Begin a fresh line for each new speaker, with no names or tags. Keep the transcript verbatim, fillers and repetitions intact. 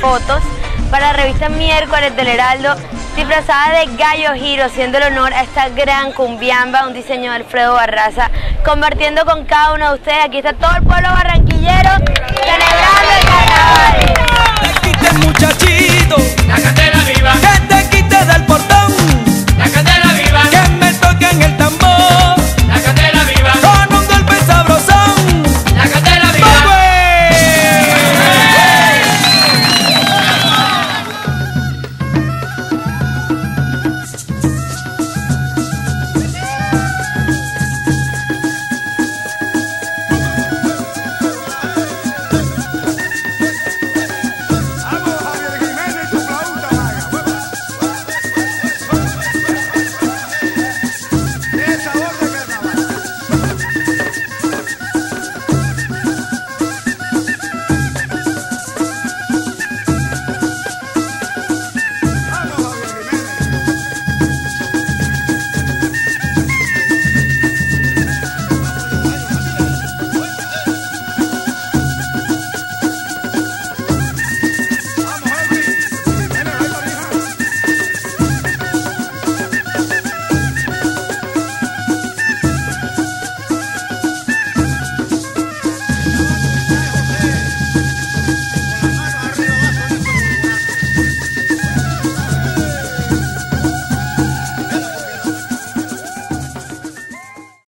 fotos para la revista Miércoles del Heraldo, disfrazada de Gallo Giro, haciendo el honor a esta gran cumbiamba, un diseño de Alfredo Barraza, compartiendo con cada uno de ustedes. Aquí está todo el pueblo barranquillero.